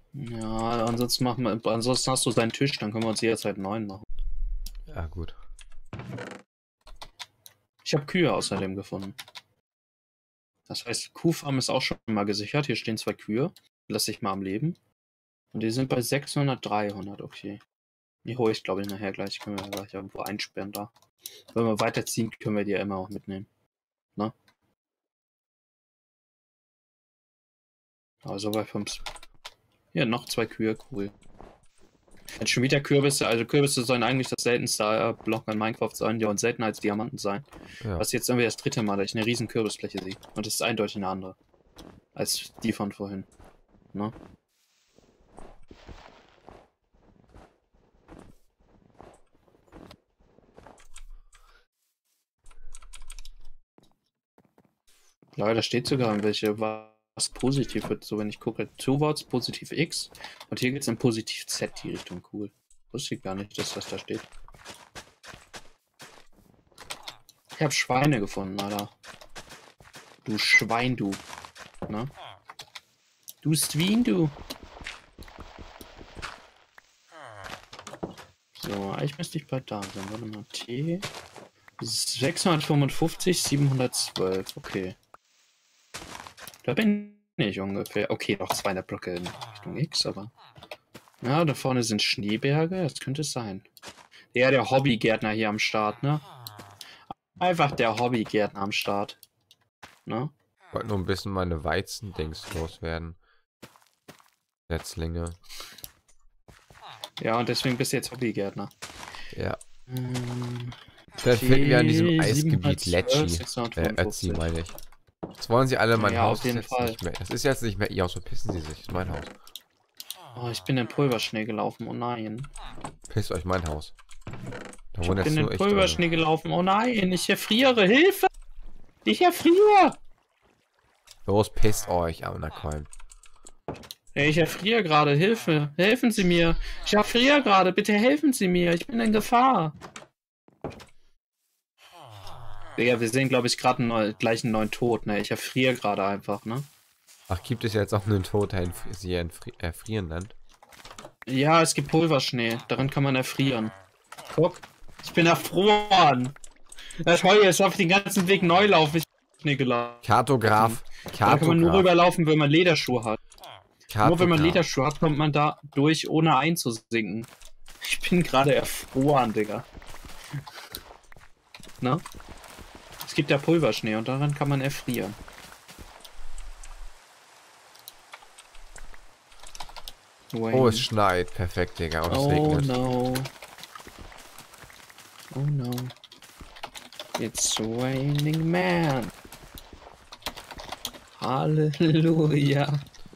Ja, ansonsten hast du seinen Tisch, dann können wir uns jederzeit einen neuen machen. Ja, gut. Ich habe Kühe außerdem gefunden. Das heißt, Kuhfarm ist auch schon mal gesichert. Hier stehen 2 Kühe. Lass ich mal am Leben. Und die sind bei 600, 300, okay. Die hole ich, glaube ich, nachher gleich. Können wir gleich irgendwo einsperren da. Wenn wir weiterziehen, können wir die ja immer auch mitnehmen. Ne? Also bei 5. Hier, noch 2 Kühe, cool. Jetzt schon wieder Kürbisse. Also Kürbisse sollen eigentlich das seltenste Block in Minecraft sein, ja, und seltener als Diamanten sein. Ja. Was jetzt irgendwie das 3. Mal, dass ich eine riesen Kürbisfläche sehe. Und das ist eindeutig eine andere. Als die von vorhin. Ne? Ja, da steht sogar welche, was positiv wird. So, wenn ich gucke, towards positiv X. Und hier geht es in positiv Z die Richtung. Cool. Wusste ich gar nicht, dass das da steht. Ich habe Schweine gefunden, Alter. Du Schwein, du. Na? Du Swin, du. So, eigentlich müsste ich bald da sein. Warte mal, T. 655, 712. Okay. Da bin ich ungefähr. Okay, noch 200 Blöcke in Richtung X, aber... Ja, da vorne sind Schneeberge. Das könnte es sein. Ja, der Hobbygärtner hier am Start, ne? Einfach der Hobbygärtner am Start. Ne? Ich wollte nur ein bisschen meine Weizen-Dings loswerden. Setzlinge. Ja, und deswegen bist du jetzt Hobbygärtner. Ja. Vielleicht finden wir an diesem Eisgebiet 712, Ötzi, meine ich. Jetzt wollen sie alle mein Ja, Haus. auf jeden Fall. Nicht mehr. Das ist jetzt nicht mehr ihr Haus, verpissen sie sich. Das ist mein Haus. Oh, ich bin in Pulverschnee gelaufen, oh nein. Pisst euch mein Haus. Da Ich wohnen bin jetzt in nur ich Pulverschnee gelaufen, oh nein, ich erfriere, Hilfe! Ich erfriere! Los, pisst euch, Anacoin. Ich erfriere gerade, Hilfe! Helfen Sie mir! Ich erfriere gerade, bitte helfen Sie mir! Ich bin in Gefahr! Digga, wir sehen, glaube ich, gerade gleich einen neuen Tod, ne? Ich erfriere gerade einfach, ne? Ach, gibt es jetzt auch einen Tod, der sie erfrieren nennt? Ja, es gibt Pulverschnee, daran kann man erfrieren. Guck, ich bin erfroren! Das Heu ist auf den ganzen Weg neu laufen, ich bin Schnee gelaufen. Kartograf. Da kann man nur rüberlaufen, wenn man Lederschuhe hat. Nur wenn man Lederschuhe hat, kommt man da durch, ohne einzusinken. Ich bin gerade erfroren, Digga. Na? Es gibt ja Pulverschnee und daran kann man erfrieren. Oh, es schneit. Perfekt, Digga. Und es regnet. No. Oh no. It's raining man. Halleluja.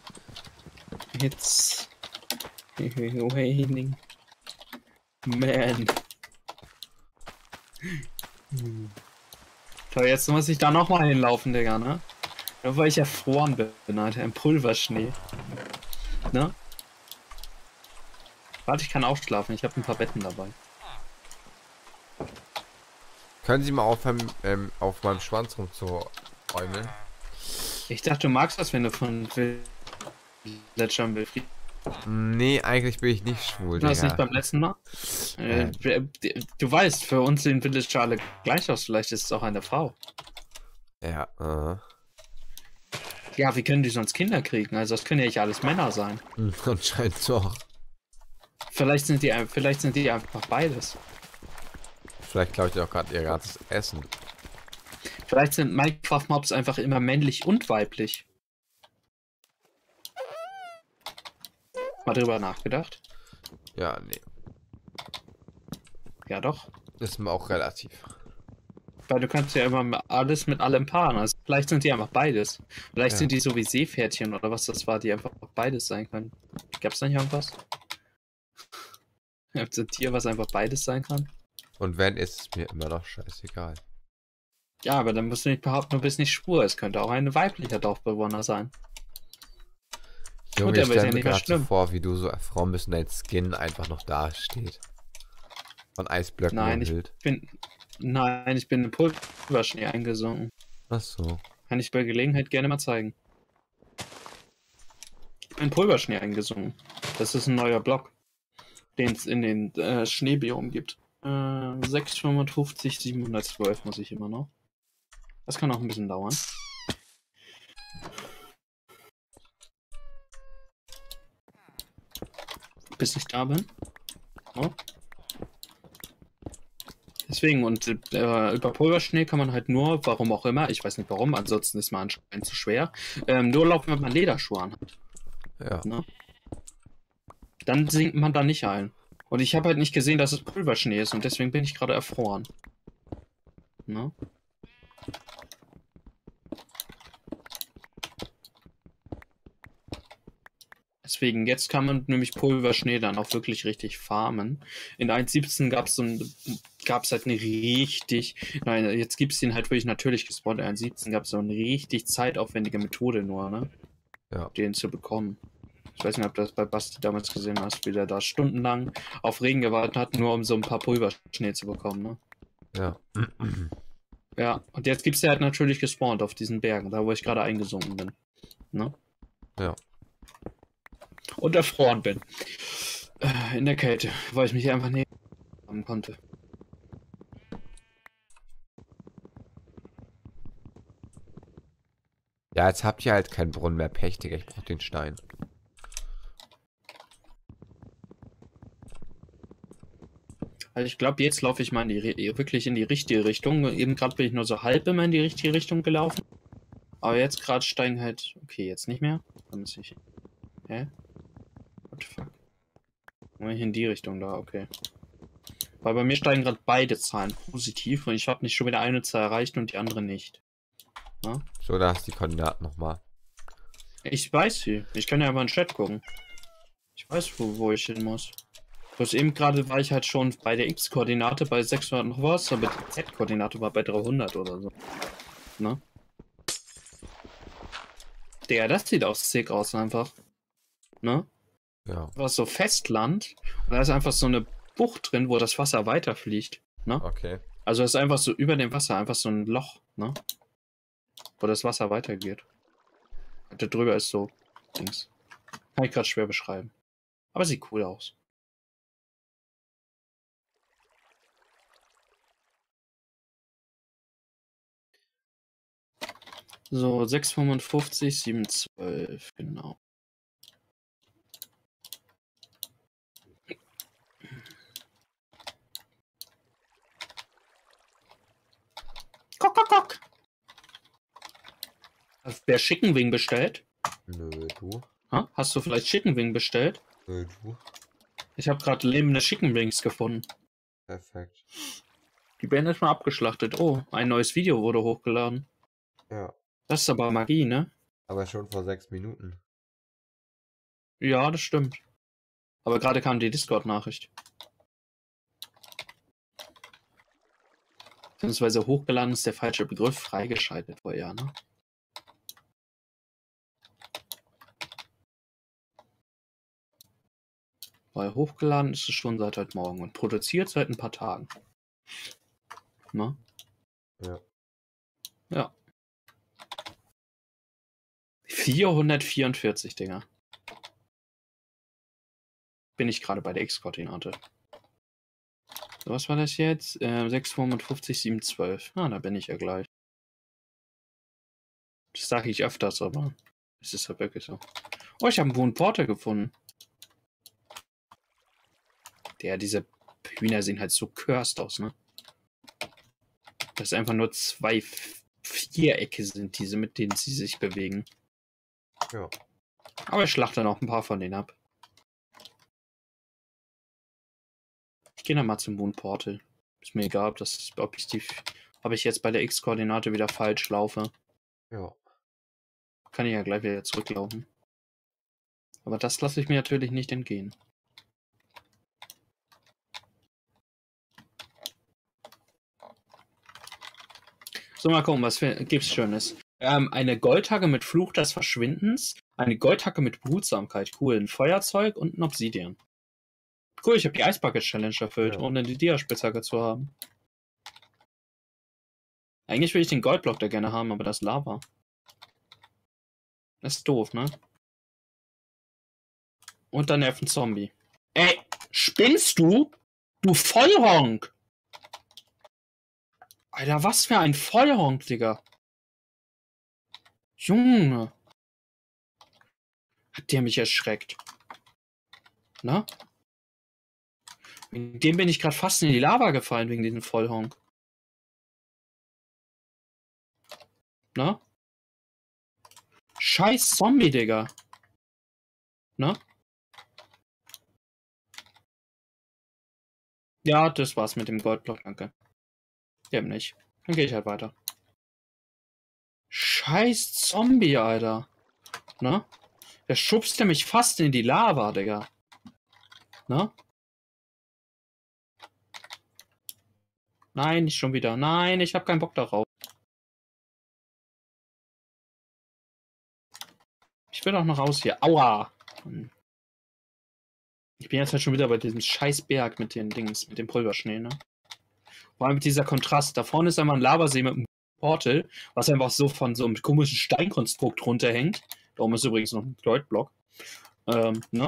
It's raining man. So, jetzt muss ich da nochmal hinlaufen, Digga, ne? Nur weil ich erfroren bin, Alter, im Pulverschnee. Ne? Warte, ich kann auch schlafen, ich habe ein paar Betten dabei. Können Sie mal aufhören, auf meinem Schwanz rumzuräumeln? Ich dachte, du magst das, wenn du von Villagern befriedigt. Nee, eigentlich bin ich nicht schwul, Du hast Digga. nicht beim letzten Mal? Du weißt, für uns sehen Villager alle gleich aus, vielleicht ist es auch eine Frau. Ja, Ja, wie können die sonst Kinder kriegen? Also das können ja nicht alles Männer sein. Anscheinend doch. Vielleicht sind die einfach beides. Vielleicht glaube ich auch gerade ihr ganzes Essen. Vielleicht sind Minecraft-Mobs einfach immer männlich und weiblich. Mal drüber nachgedacht? Ja, nee. Ja, doch. Das ist mir auch relativ. Weil du kannst ja immer alles mit allem paaren. Also vielleicht sind die einfach beides. Vielleicht sind die so wie Seepferdchen oder was das war, die einfach beides sein können. Gab's da nicht irgendwas? Gibt's ein Tier, was einfach beides sein kann? Und wenn, ist es mir immer noch scheißegal. Ja, aber dann musst du nicht behaupten, du bist nicht schwul. Es könnte auch ein weiblicher Dorfbewohner sein. Junge, Gut, ich aber ist stelle ja mir nicht mehr gerade so schlimm. vor, wie du so erfroren bist und dein Skin einfach noch da steht. Von Eisblöcken umhüllt. Nein, ich bin in Pulverschnee eingesunken. Ach so. Kann ich bei Gelegenheit gerne mal zeigen. in Pulverschnee eingesungen. Das ist ein neuer Block, den es in den Schneebiom gibt. 655, 712 muss ich immer noch. Das kann auch ein bisschen dauern. Bis ich da bin. Oh. Deswegen, und über Pulverschnee kann man halt nur, warum auch immer, ich weiß nicht warum, ansonsten ist man anscheinend zu schwer, nur laufen, wenn man Lederschuhe anhat. Ja. Ne? Dann sinkt man da nicht ein. Und ich habe halt nicht gesehen, dass es Pulverschnee ist und deswegen bin ich gerade erfroren. Ne? Deswegen, jetzt kann man nämlich Pulverschnee dann auch wirklich richtig farmen. In 1.17 gab es halt eine richtig, nein, jetzt gibt es den halt wirklich natürlich gespawnt. In 1.17 gab es so eine richtig zeitaufwendige Methode nur, ne? Ja. Den zu bekommen. Ich weiß nicht, ob du das bei Basti damals gesehen hast, wie der da stundenlang auf Regen gewartet hat, nur um so ein paar Pulverschnee zu bekommen, ne? Ja. Ja, und jetzt gibt es ja halt natürlich gespawnt auf diesen Bergen, da wo ich gerade eingesunken bin. Ne? Ja. Und erfroren bin. In der Kälte, weil ich mich einfach nicht haben konnte. Ja, jetzt habt ihr halt keinen Brunnen mehr, Pech, Digga. Ich brauch den Stein. Also ich glaube, jetzt laufe ich mal wirklich in die richtige Richtung. Eben gerade bin ich nur so halb immer in die richtige Richtung gelaufen. Aber jetzt gerade steigen halt... Okay, jetzt nicht mehr. Dann muss ich... Hä? What the fuck? Moment, in die Richtung da, okay. Weil bei mir steigen gerade beide Zahlen positiv und ich habe nicht schon wieder eine Zahl erreicht und die andere nicht. Na? So, da hast du die Koordinaten nochmal. Ich weiß sie. Ich kann ja einfach in den Chat gucken. Ich weiß, wo ich hin muss. Bloß eben gerade war ich halt schon bei der X-Koordinate bei 600 noch was, aber die Z-Koordinate war bei 300 oder so. Ne? Der, das sieht auch sick aus einfach. Ne? Ja. Was so Festland und da ist einfach so eine Bucht drin, wo das Wasser weiterfliegt. Ne? Okay. Also es ist einfach so über dem Wasser, einfach so ein Loch, ne? Wo das Wasser weitergeht. Da drüber ist so Dings. Kann ich gerade schwer beschreiben. Aber sieht cool aus. So, 655, 712, genau. Kock, kock, kock. Hast du Chicken Wing bestellt? Nö, du? Ha? Hast du vielleicht Chicken Wing bestellt? Nö, du? Ich habe gerade lebende Chicken Wings gefunden. Perfekt. Die werden jetzt mal abgeschlachtet. Oh, ein neues Video wurde hochgeladen. Ja. Das ist aber Magie, ne? Aber schon vor 6 Minuten. Ja, das stimmt. Aber gerade kam die Discord-Nachricht. Beziehungsweise hochgeladen ist der falsche Begriff, freigeschaltet war ja, ne? Weil hochgeladen ist es schon seit heute Morgen und produziert seit ein paar Tagen. Ne? Ja. Ja. 444, Dinger. Bin ich gerade bei der X-Koordinate. So, was war das jetzt? 655, 712. Ah, da bin ich ja gleich. Das sage ich öfters, aber es ist ja wirklich so. Oh, ich habe einen Boon Porter gefunden. Diese Hühner sehen halt so cursed aus, ne? Das ist einfach nur 2 Vierecke sind diese, mit denen sie sich bewegen. Ja. Aber ich schlachte noch ein paar von denen ab. Ich gehe dann mal zum Moon Portal. Ist mir egal, ob ich jetzt bei der X-Koordinate wieder falsch laufe. Ja. Kann ich ja gleich wieder zurücklaufen. Aber das lasse ich mir natürlich nicht entgehen. So, mal gucken, was gibt's Schönes. Eine Goldhacke mit Fluch des Verschwindens, eine Goldhacke mit Behutsamkeit, cool, ein Feuerzeug und ein Obsidian. Cool, ich habe die Eisbucket-Challenge erfüllt, Ja. ohne die Dia-Spitzhacke zu haben. Eigentlich will ich den Goldblock da gerne haben, aber das ist Lava. Das ist doof, ne? Und dann nervt ein Zombie. Ey, spinnst du? Du Vollhonk! Alter, was für ein Vollhonk, Digga. Junge. Hat der mich erschreckt. Na? Wegen dem bin ich gerade fast in die Lava gefallen, wegen diesem Vollhonk. Na? Scheiß Zombie, Digga. Na? Ja, das war's mit dem Goldblock, danke. Dem nicht. Dann gehe ich halt weiter. Scheiß Zombie, Alter. Na? Der schubste mich fast in die Lava, Digga. Na? Nein, nicht schon wieder. Nein, ich habe keinen Bock darauf. Ich will doch noch raus hier. Aua! Ich bin jetzt halt schon wieder bei diesem scheiß Berg mit den Dings, mit dem Pulverschnee, ne? Vor allem mit dieser Kontrast. Da vorne ist einfach ein Lavasee mit einem Portal, was einfach so von so einem komischen Steinkonstrukt runterhängt. Da oben ist übrigens noch ein Goldblock. Ne?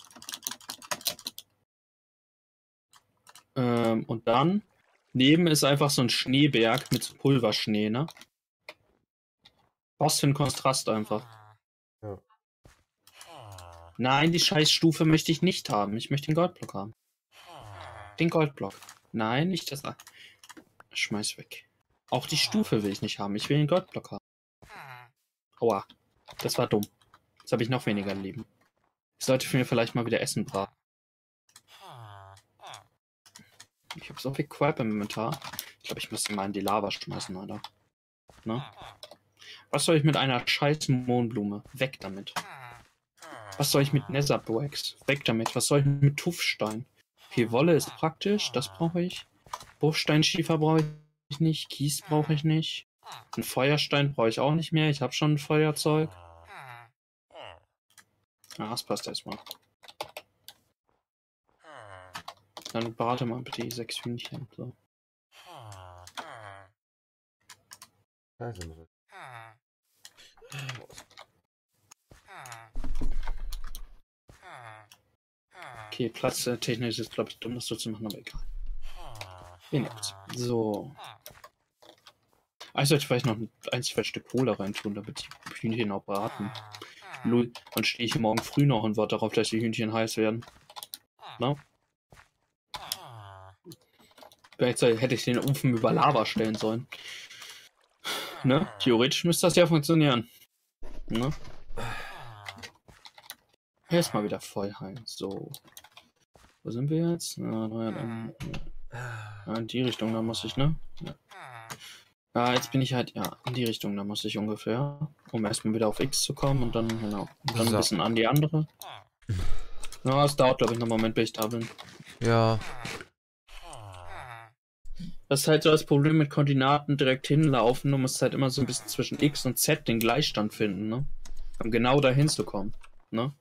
Und dann neben ist einfach so ein Schneeberg mit so Pulverschnee, ne? Was für ein Kontrast einfach. Ja. Nein, die Scheißstufe möchte ich nicht haben. Ich möchte den Goldblock haben. Den Goldblock. Nein, nicht das. Schmeiß weg. Auch die Stufe will ich nicht haben. Ich will den Goldblock haben. Aua. Das war dumm. Jetzt habe ich noch weniger Leben. Ich sollte mir vielleicht mal wieder Essen braten. Ich habe so viel Crap im Inventar. Ich glaube, ich müsste mal in die Lava schmeißen, Alter. Ne? Was soll ich mit einer scheiß Mohnblume? Weg damit. Was soll ich mit Netherbrax? Weg damit. Was soll ich mit Tuffstein? Okay, Wolle ist praktisch. Das brauche ich. Bruchsteinschiefer brauche ich nicht. Kies brauche ich nicht. Ein Feuerstein brauche ich auch nicht mehr. Ich habe schon ein Feuerzeug. Ja, das passt erstmal. Dann brate mal bitte die 6 Hühnchen. So. Okay, platztechnisch ist, glaube ich, dumm, das so zu machen, aber egal. So. Ich sollte vielleicht noch ein, zwei Stück Kohle reintun, damit die Hühnchen auch braten. Lull, dann stehe ich morgen früh noch und warte darauf, dass die Hühnchen heiß werden. Na? Vielleicht hätte ich den Ofen über Lava stellen sollen. Ne? Theoretisch müsste das ja funktionieren. Ne? Erstmal wieder voll heilen. So. Wo sind wir jetzt? In die Richtung, da muss ich, ne? Ja. Jetzt bin ich halt, ja, in die Richtung, da muss ich ungefähr. Um erstmal wieder auf X zu kommen und dann, genau. Und dann ein bisschen an die andere. Ja, es dauert, glaube ich, noch einen Moment, bis ich da bin. Ja. Das ist halt so das Problem mit Koordinaten direkt hinlaufen. Du musst halt immer so ein bisschen zwischen X und Z den Gleichstand finden, ne? Um genau dahin zu kommen, ne?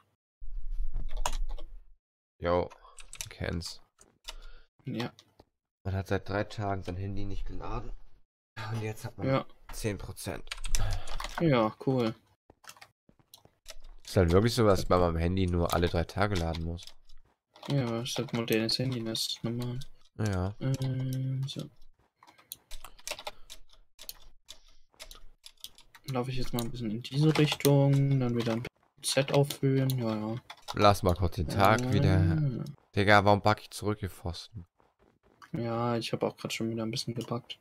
Jo, kenn's. Ja. Man hat seit 3 Tagen sein Handy nicht geladen. Und jetzt hat man 10%. Ja, cool. Ist halt wirklich so, dass man beim Handy nur alle 3 Tage laden muss. Ja, das ist halt modernes Handy, das ist normal. Ja. So. Laufe ich jetzt mal ein bisschen in diese Richtung, dann wieder ein Z auffüllen, ja. Lass mal kurz den Tag wieder. Digga, warum backe ich zurückgepfosten? Ja, ich habe auch gerade schon wieder ein bisschen gebackt.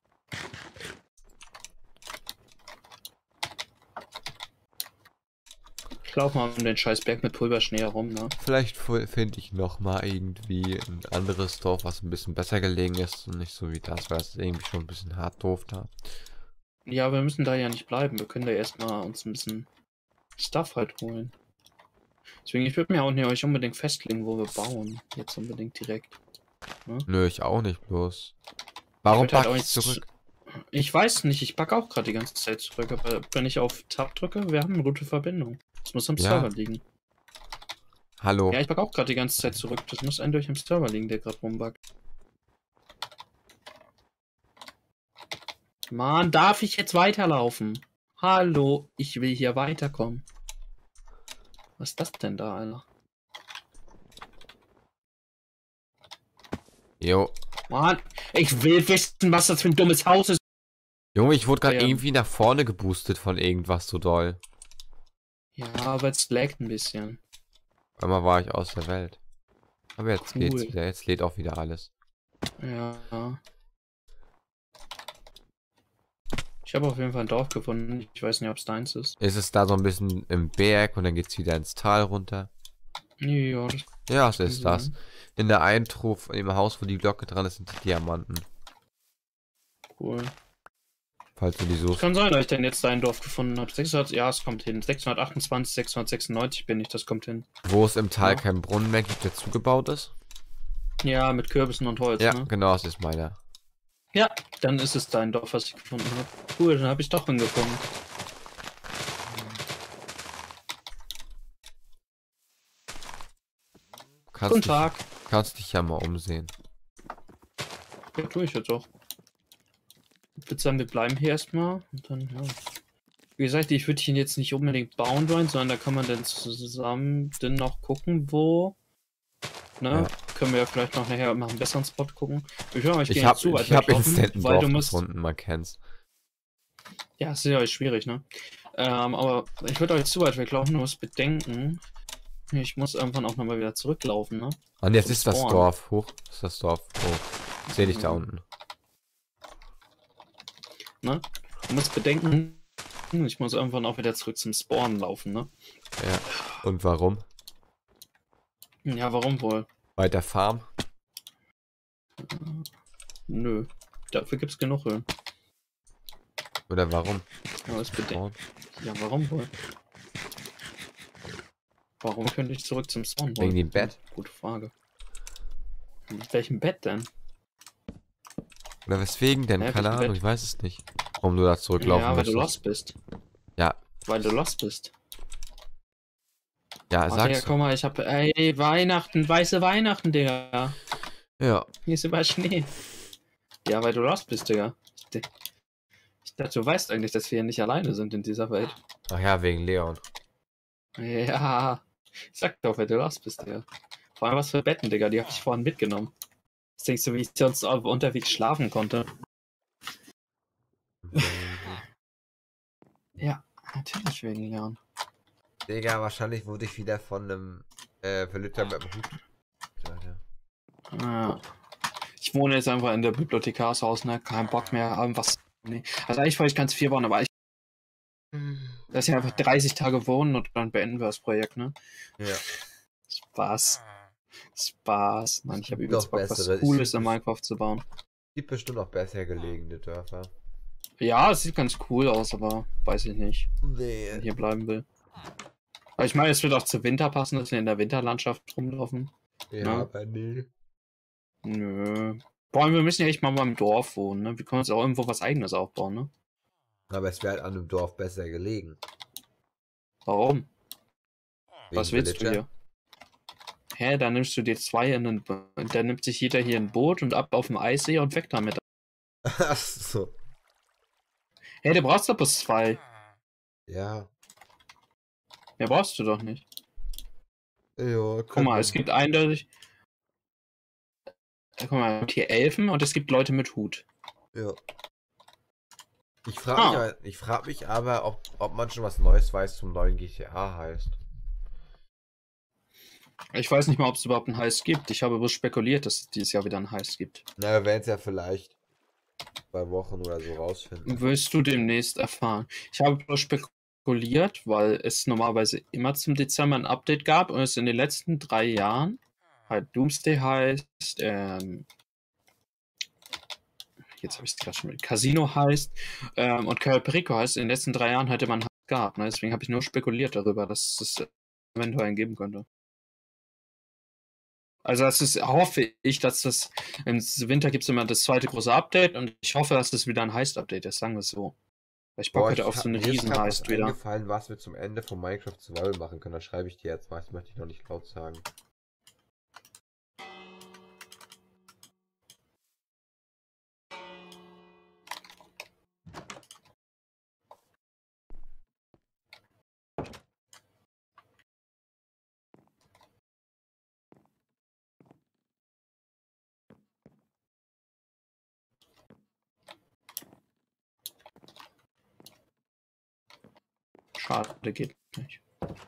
Ich laufe mal um den Scheißberg mit Pulverschnee herum, ne? Vielleicht finde ich noch mal irgendwie ein anderes Dorf, was ein bisschen besser gelegen ist und nicht so wie das, weil es irgendwie schon ein bisschen hart doof da. Ja, wir müssen da ja nicht bleiben. Wir können da erstmal uns ein bisschen Stuff halt holen. Deswegen, ich würde mir auch nicht unbedingt festlegen, wo wir bauen. Jetzt unbedingt direkt. Ne? Nö, ich auch nicht bloß. Warum Ich würd halt backe auch ich jetzt zurück? Ich weiß nicht, ich backe auch gerade die ganze Zeit zurück, aber wenn ich auf Tab drücke, wir haben eine gute Verbindung. Das muss am Server liegen. Hallo. Ja, ich backe auch gerade die ganze Zeit zurück. Das muss eindeutig am Server liegen, der gerade rumbackt. Mann, darf ich jetzt weiterlaufen? Hallo, ich will hier weiterkommen. Was ist das denn da, Alter? Jo. Mann, ich will wissen, was das für ein dummes Haus ist. Junge, ich wurde gerade Ja. irgendwie nach vorne geboostet von irgendwas so doll. Ja, aber es laggt ein bisschen. Einmal war ich aus der Welt. Aber jetzt geht's Cool. wieder. Jetzt lädt auch wieder alles. Ja. Ich habe auf jeden Fall ein Dorf gefunden. Ich weiß nicht, ob es deins ist. Ist es da so ein bisschen im Berg und dann geht's wieder ins Tal runter? Ja, das Ja, es kann ist das. sein. In der Eintruhe, in dem Haus, wo die Glocke dran ist, sind die Diamanten. Cool. Falls du die suchst. Kann sein, dass ich denn jetzt dein Dorf gefunden habe. 600, ja, es kommt hin. 628, 696 bin ich, das kommt hin. Wo es im Tal Ja. kein Brunnen mehr gibt, der zugebaut ist? Ja, mit Kürbissen und Holz, Ja, ne? genau, das ist meiner. Ja, dann ist es dein Dorf, was ich gefunden habe. Cool, dann habe ich doch hingefunden. Guten Tag. Kannst dich ja mal umsehen. Ja, tue ich jetzt auch. Ich würde sagen, wir bleiben hier erstmal. Und dann, ja. Wie gesagt, ich würde ihn jetzt nicht unbedingt bauen wollen, sondern da kann man dann zusammen dann noch gucken, wo. Ne? Ja. Können wir ja vielleicht noch nachher nach einem besseren Spot gucken. Ich höre, Ich hab instant ein weil Dorf du musst. gefunden, man kennt's. Ja, es ist ja schwierig, ne? Aber ich würde euch zu weit weglaufen, du musst bedenken. Ich muss irgendwann auch nochmal wieder zurücklaufen, ne? Und jetzt Zum ist das Spawn. Dorf. Hoch ist das Dorf. Oh, ich seh dich da unten. Ne? Du musst bedenken, ich muss irgendwann auch wieder zurück zum Spawn laufen, ne? Ja. Und warum? Ja, warum wohl? Weiter Farm? Nö. Dafür gibt's genug Höhen. Oder warum? Ja, das bedenken. Spawn? Ja, warum wohl? Warum könnte ich zurück zum Spawn Wegen wollen? dem Bett? Gute Frage. Mit welchem Bett denn? Oder weswegen denn? Ja, Keine welchem Ahnung, Bett? ich weiß es nicht. Warum du da zurücklaufen Ja, weil du möchtest. lost bist. Ja. Weil du lost bist. Ja, Oh, Digga, sagst guck mal, ich hab. Ey, Weihnachten, weiße Weihnachten, Digga. du. Ja. Hier ist überall Schnee. Ja, weil du lost bist, Digga. Ich dachte, du weißt eigentlich, dass wir hier nicht alleine sind in dieser Welt. Ach ja, wegen Leon. Ja. Ich sag doch, weil du lost bist, Digga. Vor allem was für Betten, Digga, die hab ich vorhin mitgenommen. Was denkst du, wie ich sonst unterwegs schlafen konnte? Ja, natürlich wegen Leon. Digga, wahrscheinlich wurde ich wieder von einem Verlüter mit dem Hut. Ja. Ich wohne jetzt einfach in der Bibliothekarshaus, ne? Kein Bock mehr, irgendwas. Nee. Also eigentlich wollte ich ganz viel bauen, aber das ist ja einfach 30 Tage wohnen und dann beenden wir das Projekt, ne? Ja. Spaß. Spaß. Mann, ich habe Gibt übelst noch Bock, was bessere. Cooles in Minecraft zu bauen. Gibt bestimmt noch besser gelegene Dörfer. Ja, es sieht ganz cool aus, aber weiß ich nicht, wenn ich hier bleiben will. Aber ich meine, es wird auch zu Winter passen, dass wir in der Winterlandschaft rumlaufen. Ja, Ne? aber nee. Nö. Vor allem, wir müssen ja echt mal im Dorf wohnen, ne? Wir können uns auch irgendwo was Eigenes aufbauen, ne? Aber es wäre halt an einem Dorf besser gelegen. Warum? Wegen Was willst du Villager. hier? Hä, da nimmst du dir zwei in den... Da nimmt sich jeder hier ein Boot und ab auf dem Eissee und weg damit. Ach so. Hä, du brauchst doch bloß zwei. Ja. Mehr brauchst du doch nicht. Ja, Guck mal, es gibt eindeutig... Guck mal, es gibt hier Elfen und es gibt Leute mit Hut. Ja. Ich frag mich aber, ob man schon was Neues weiß zum neuen GTA heißt. Ich weiß nicht mal, ob es überhaupt einen Heist gibt. Ich habe bloß spekuliert, dass es dieses Jahr wieder einen Heist gibt. Na, wir werden es ja vielleicht 2 Wochen oder so rausfinden. Wirst du demnächst erfahren. Ich habe bloß spekuliert, weil es normalerweise immer zum Dezember ein Update gab und es in den letzten 3 Jahren halt Doomsday heißt, jetzt habe ich es gerade schon mit Casino heißt und Cayo Perico heißt, in den letzten 3 Jahren hätte man Heist gehabt. Ne? Deswegen habe ich nur spekuliert darüber, dass es eventuell einen geben könnte. Also das ist, hoffe ich, dass das im Winter gibt es immer das zweite große Update und ich hoffe, dass das wieder ein Heist-Update ist, sagen wir es so. Weil ich Bock hätte auf so einen Riesen-Heist wieder. Eingefallen, was wir zum Ende von Minecraft Survival machen können. Das schreibe ich dir jetzt mal. Das möchte ich noch nicht laut sagen. Schade, geht nicht.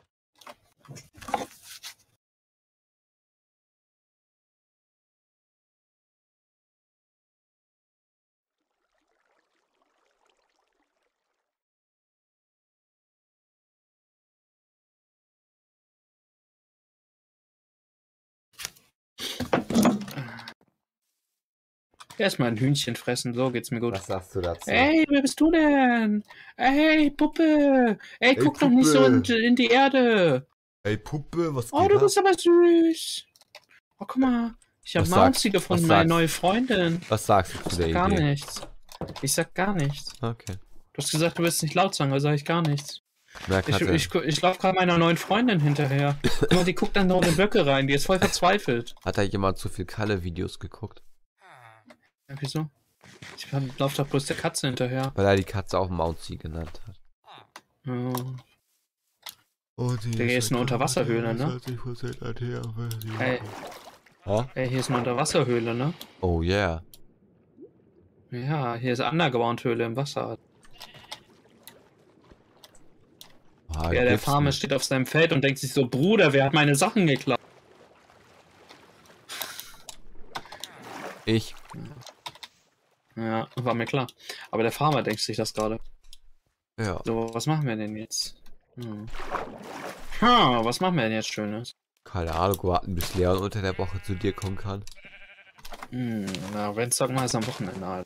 Erstmal ein Hühnchen fressen, so geht's mir gut. Was sagst du dazu? Ey, wer bist du denn? Ey, Puppe! Ey, guck doch nicht so Puppe. in die Erde! Ey, Puppe, was Oh, geht du ab? bist aber süß! Oh, guck mal, ich habe Was sagst- Mauzi gefunden, was meine sagst- neue Freundin. Was sagst du Ich zu der sag gar Idee? nichts. Ich sag gar nichts. Okay. Du hast gesagt, du willst nicht laut sagen, also sag ich gar nichts. Merk Ich laufe gerade meiner neuen Freundin hinterher. Guck mal, die guckt dann noch in die Blöcke rein, die ist voll verzweifelt. hat da jemand zu viel Kalle-Videos geguckt? Ja, wieso? Ich laufe doch bloß der Katze hinterher. Weil er die Katze auch Mauzi genannt hat. Ja. Oh, Der hier ist eine Unterwasserhöhle, ne? Ey, Ha? ey, hier ist eine Unterwasserhöhle, ne? Oh yeah. Ja, hier ist Underground-Höhle im Wasser. Ah, Ja, der gibt's Farmer nicht. steht auf seinem Feld und denkt sich so, Bruder, wer hat meine Sachen geklaut? Ich. Ja, war mir klar. Aber der Farmer denkt sich das gerade. Ja. So, was machen wir denn jetzt? Was machen wir denn jetzt Schönes? Keine Ahnung, warten bis Leon unter der Woche zu dir kommen kann. Na, wenn es sag mal ist am Wochenende halt.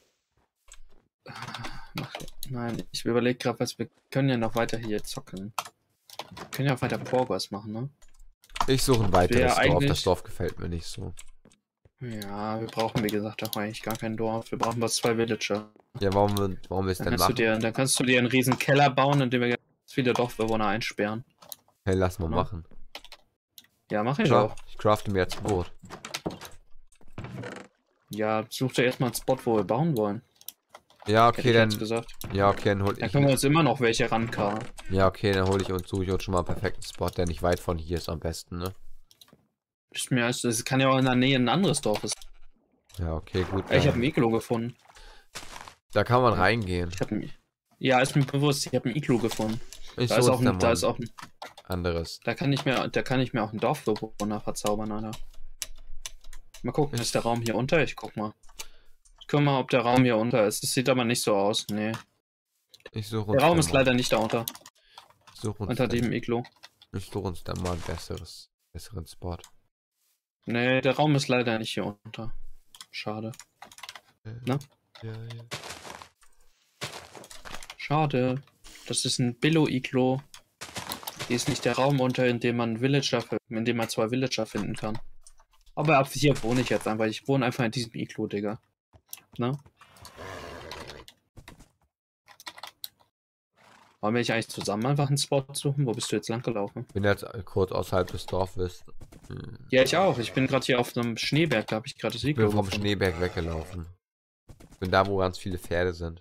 Nein, ich überlege gerade, was wir können ja noch weiter hier zocken. Wir können ja auch weiter Progress machen, ne? Ich suche ein weiteres Ja, Dorf. eigentlich- Das Dorf gefällt mir nicht so. Ja, wir brauchen, wie gesagt, auch eigentlich gar kein Dorf. Wir brauchen bloß 2 Villager. Ja, warum wir es Dann denn kannst, du machen? dir, dann kannst du dir einen riesen Keller bauen, in dem wir ganz viele Dorfbewohner einsperren. Hey, lass mal Ja. machen. Ja, mach ich auch. Ich crafte mir jetzt ein Boot. Ja, such dir erstmal einen Spot, wo wir bauen wollen. Ja, Hätte okay, ich dann. jetzt gesagt. Ja, okay, dann hol Da ich. können wir uns immer noch welche rankarren. Ja, okay, dann hole ich und suche ich uns schon mal einen perfekten Spot, der nicht weit von hier ist am besten, ne? Ist mir, es kann ja auch in der Nähe ein anderes Dorf sein. Ja, okay, gut. Ich dann- habe ein Iglo gefunden. Da kann man reingehen. Ja, ist mir bewusst, ich habe ein Iglo gefunden. Ich Da ist suche auch uns dann ein, da mal ist auch ein, anderes. da kann ich mir auch einen Dorfbewohner verzaubern, Alter. Mal gucken, ist der Raum hier unter? Ich guck mal. Ich guck mal, ob der Raum hier unter ist. Das sieht aber nicht so aus. Nee. Ich suche Der uns Raum dann ist mal- leider nicht da unter. ich suche uns Unter dann- dem Iglo. Ich suche uns dann mal einen besseren Spot. Nee, der Raum ist leider nicht hier unter. Schade. Na? Ja, ja. Schade. Das ist ein Billo-Iglo. Hier ist nicht der Raum unter, in dem man in dem man 2 Villager finden kann. Aber ab hier wohne ich jetzt einfach. Ich wohne einfach in diesem Iglo, Digga. Ne? Wollen wir nicht eigentlich zusammen einfach einen Spot suchen? Wo bist du jetzt lang gelaufen? Bin jetzt kurz außerhalb des Dorfes. Ja, ich auch. Ich bin gerade hier auf einem Schneeberg. Da habe ich gerade das Ich Iglo bin vom gefunden. Schneeberg weggelaufen. Bin da, wo ganz viele Pferde sind.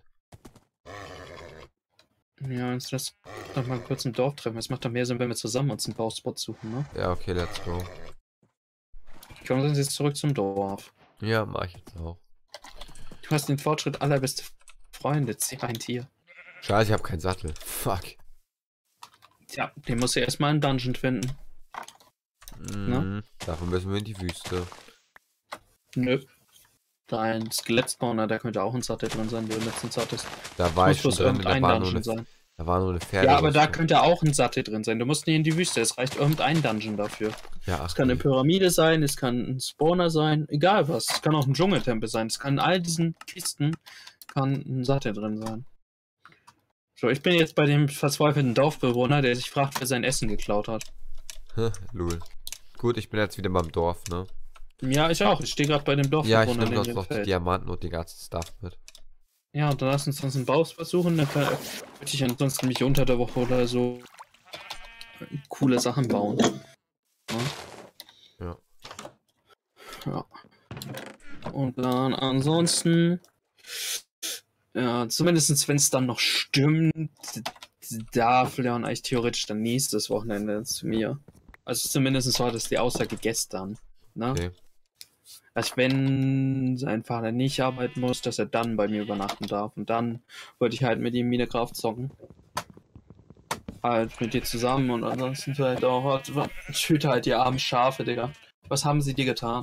Ja, jetzt lass doch mal kurz ein Dorf treffen. Es macht doch mehr Sinn, wenn wir zusammen uns einen Bauspot suchen, ne? Ja, okay, let's go. Kommen wir jetzt zurück zum Dorf. Ja, mach ich jetzt auch. Du hast den Fortschritt allerbeste Freunde. Zieh ein Tier. Scheiße, ich habe keinen Sattel. Fuck. Tja, den musst du erstmal im Dungeon finden. Dafür müssen wir in die Wüste. Nö. Dein Skelettspawner, da könnte auch ein Sattel drin sein, wo du letztens hattest. Da war Muss ich schon bloß drin, irgendein Dungeon sein. da war nur eine Pferde. Ja, aber da könnte auch ein Sattel drin sein. Du musst nicht in die Wüste, es reicht irgendein Dungeon dafür. Ja, ach, Es kann eine Pyramide sein, es kann ein Spawner sein, egal was. Es kann auch ein Dschungeltempel sein. Es kann in all diesen Kisten kann ein Sattel drin sein. So, ich bin jetzt bei dem verzweifelten Dorfbewohner, der sich fragt, wer sein Essen geklaut hat. Lul. Gut, ich bin jetzt wieder beim Dorf, ne? Ja, ich auch. Ich stehe gerade bei dem Ja, ich Dorfbewohner nehme neben sonst dem noch die Feld. Diamanten und die ganzen Stuff mit. Ja, dann lass uns einen Baus versuchen. Dann würde ich ansonsten mich unter der Woche oder so coole Sachen bauen. Ja. Ja. Und dann ansonsten, ja, zumindest wenn es dann noch stimmt, darf Leon eigentlich theoretisch dann nächstes Wochenende zu mir. Also zumindest war das die Aussage gestern. Ne? Okay. Dass wenn sein Vater nicht arbeiten muss, dass er dann bei mir übernachten darf. Und dann würde ich halt mit ihm Minecraft zocken. Halt mit dir zusammen und ansonsten vielleicht auch. Ich hüte halt die armen Schafe, Digga. Was haben sie dir getan?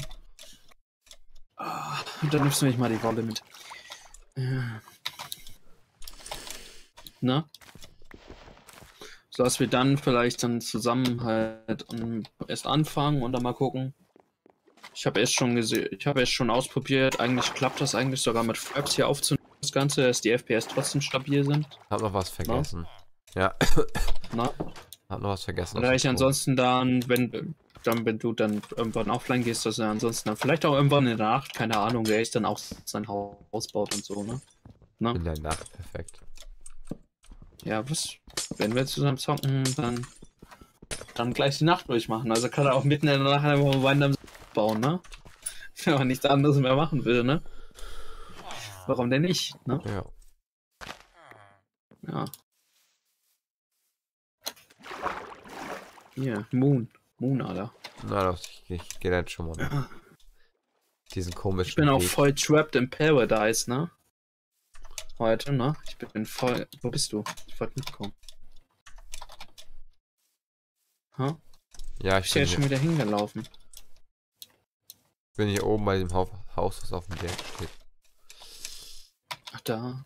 Dann nimmst du nicht mal die Wolle mit. Ja. Ne? So dass wir dann vielleicht dann zusammen halt erst anfangen und dann mal gucken. Ich habe erst schon gesehen, ich habe erst schon ausprobiert, eigentlich klappt das eigentlich sogar mit Fraps hier aufzunehmen, das Ganze, dass die FPS trotzdem stabil sind. Hab noch was vergessen. Ja. Na? Hab noch was vergessen. Oder ich ansonsten dann, wenn du dann irgendwann offline gehst, dass er ansonsten dann vielleicht auch irgendwann in der Nacht, keine Ahnung, wer ist dann auch sein Haus baut und so, ne? In der Nacht, perfekt. Ja, was? Wenn wir zusammen zocken, dann gleich die Nacht durchmachen. Also kann er auch mitten in der Nacht einfach Wein bauen, ne? Wenn man nichts anderes mehr machen will, ne? Warum denn nicht, ne? Ja. Ja. Hier, Moon, Alter. Na doch, ich geh jetzt schon mal. Diesen komischen Ich bin auch Weg. voll trapped in Paradise, ne? Heute, ne? Ich bin voll... Wo bist du? Ich wollte mitkommen. Ha? Ja, Ich bin jetzt schon wieder hingelaufen. bin hier oben bei dem Haus, was auf dem Berg steht. Ach, da.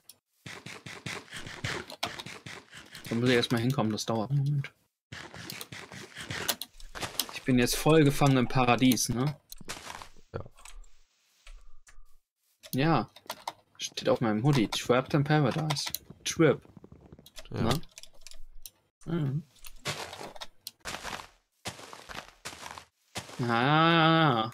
Da muss ich erstmal hinkommen, das dauert einen Moment. Ich bin jetzt voll gefangen im Paradies, ne? Ja. Ja. Steht auf meinem Hoodie. Trapped in Paradise. Trip. Ja. Ne? Mhm. Ja.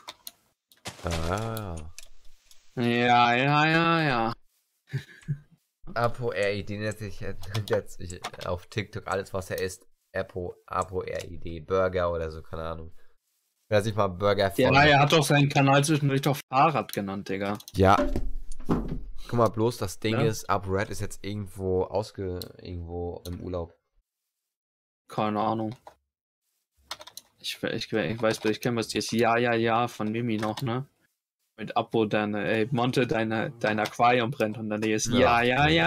Ja. Apo RID nennt sich jetzt auf TikTok alles, was er isst. Apo RID, Burger oder so, keine Ahnung. Wer sich mal Burger Ja, er hat doch seinen Kanal zwischendurch doch Fahrrad genannt, Digga. Ja. Guck mal, bloß das Ding Ja. ist, ApoRed ist jetzt irgendwo irgendwo im Urlaub. Keine Ahnung. Ich weiß, ich kenne was jetzt. Ja von Mimi noch, ne? Mit Apo Monte, dein Aquarium brennt und dann ist ja.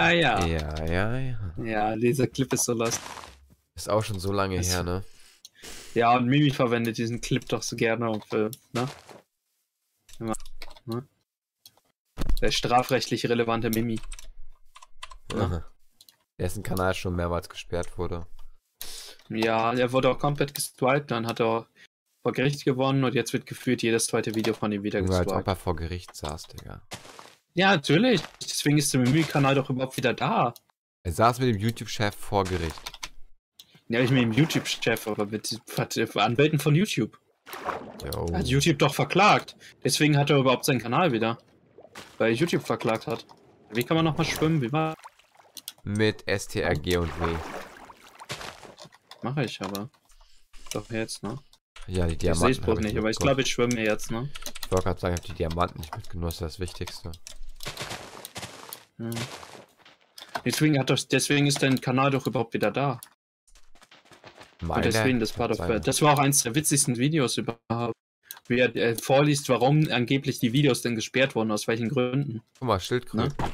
Ja, dieser Clip ist so lost. Ist auch schon so lange her, ne? Ja, und Mimi verwendet diesen Clip doch so gerne und ne? Immer, ne? Der strafrechtlich relevante Mimi. Ja. Dessen Kanal schon mehrmals gesperrt wurde. Ja, er wurde auch komplett gestrikt, dann hat er vor Gericht gewonnen und jetzt wird gefühlt jedes zweite Video von ihm wieder Als ob gestrikt. er vor Gericht saß, Digga. Ja, natürlich. Deswegen ist der Mimi-Kanal doch überhaupt wieder da. Er saß mit dem YouTube-Chef vor Gericht. Ja, ich mit dem YouTube-Chef, aber mit Anwälten von YouTube. Jo. Hat YouTube doch verklagt. Deswegen hat er überhaupt seinen Kanal wieder. Weil YouTube verklagt hat. Wie kann man nochmal schwimmen? Wie war? Mit STRG und W. Mache ich aber. Doch jetzt, ne? Ja, die Ich Diamanten. sehe es bloß nicht, aber ich glaube, ich schwimme jetzt, ne? Ich wollte gerade sagen, ich habe die Diamanten nicht mitgenommen, das ist das Wichtigste. Hm. Deswegen ist dein Kanal doch überhaupt wieder da. Und deswegen, das war auch eins der witzigsten Videos überhaupt. Wie er vorliest, warum angeblich die Videos denn gesperrt wurden, aus welchen Gründen. Guck mal, Schildkröte. Ne?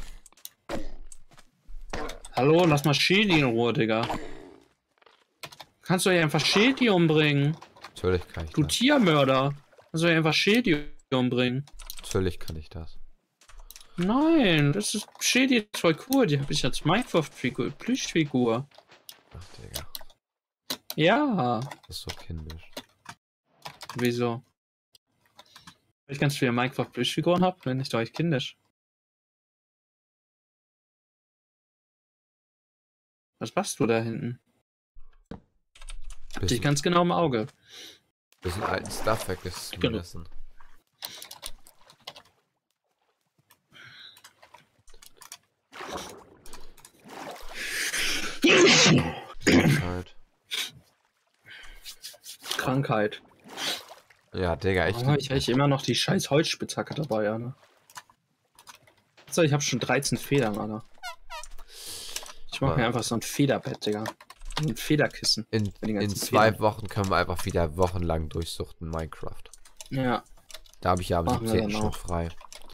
Hallo, lass mal Schädi in Ruhe, Digga. Kannst du ja einfach Schädi umbringen. Natürlich kann ich Du das. Tiermörder. Kannst du ja einfach Schädi umbringen. Natürlich kann ich das. Nein, das ist Schädi ist voll cool. Die habe ich als Minecraft-Figur, Plüschfigur. Ach, Digga. Ja. Das ist so kindisch. Wieso? Weil ich ganz viele Minecraft-Plüschfiguren habe, wenn ich doch echt kindisch. Was machst du da hinten? Hab dich ganz genau im Auge. Bisschen alten Stuff weggeschmissen. Krankheit. Krankheit. Ja, Digga, echt. Oh, ich habe immer noch die scheiß Holzspitzhacke dabei, Alter. So, ich habe schon 13 Federn, Alter. Ich mache mir einfach so ein Federbett, Digga. Ein Federkissen. In 2 Wochen können wir einfach wieder wochenlang durchsuchten Minecraft. Ja. Da habe ich ja am Machen wir 17. dann schon auch. frei.